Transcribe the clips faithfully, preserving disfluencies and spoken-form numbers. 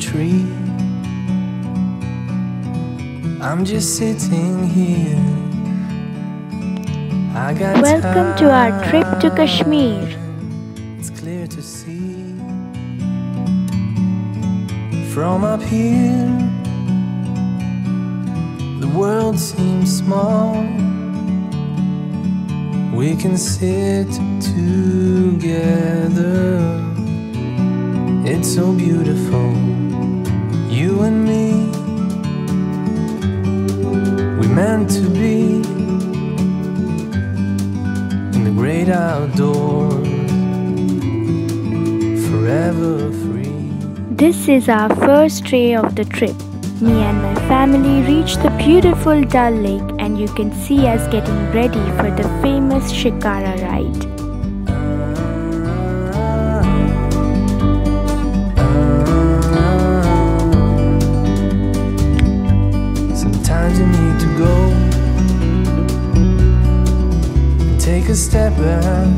tree. I'm just sitting here. I got Welcome to our trip to Kashmir. It's clear to see from up here. The world seems small. We can sit together. It's so beautiful, you and me. We meant to be in the great outdoors, forever free. This is our first day of the trip. Me and my family reached the beautiful Dal Lake, and you can see us getting ready for the famous Shikara ride. Sometimes you need to go and take a step back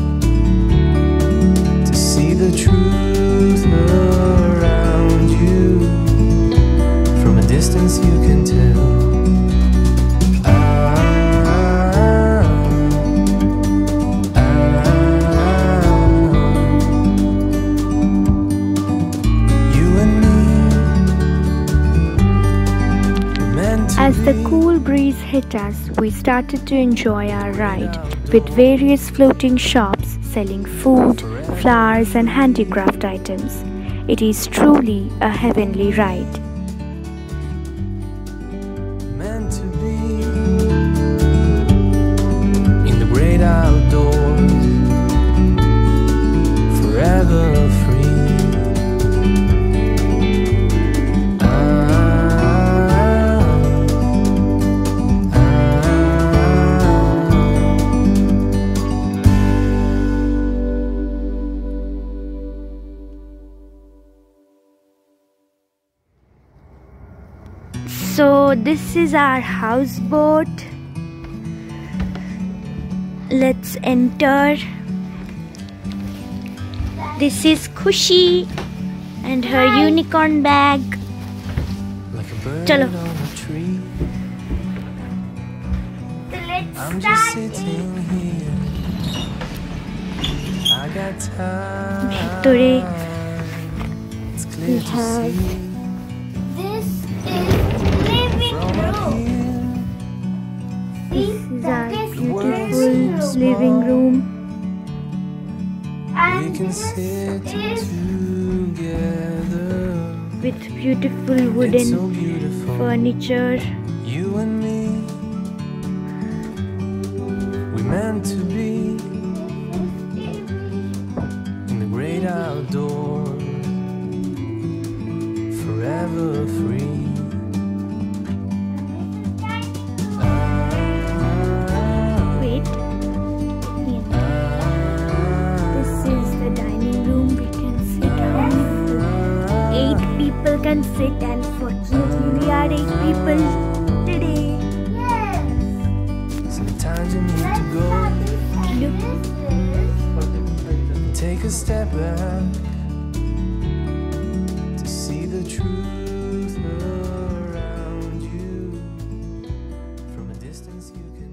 to see the truth around you. From a distance you can tell. Ah, ah, you and me were meant to As the be. cool breeze hit us, we started to enjoy our ride with various floating shops selling food, flowers and handicraft items. It is truly a heavenly ride. Meant to be in the great outdoors, forever free. Ah, ah, So this is our houseboat. Let's enter. This is Khushi and her unicorn bag. like a bird Chalo. on a tree. So let's I'm just sitting here. I got time. Today It's we clear to have see This is living from up room. here. this is our This is beautiful is living room We And can this sit is together. with beautiful It's so wooden beautiful, furniture. you and me. We meant to be in the great outdoors, forever free. Ah, Wait. This is the dining room. We can sit down. Eight people can sit, and fortunately we are eight people today. yes. Sometimes you need to go Look, and take a step back to see the truth around you. From a distance you can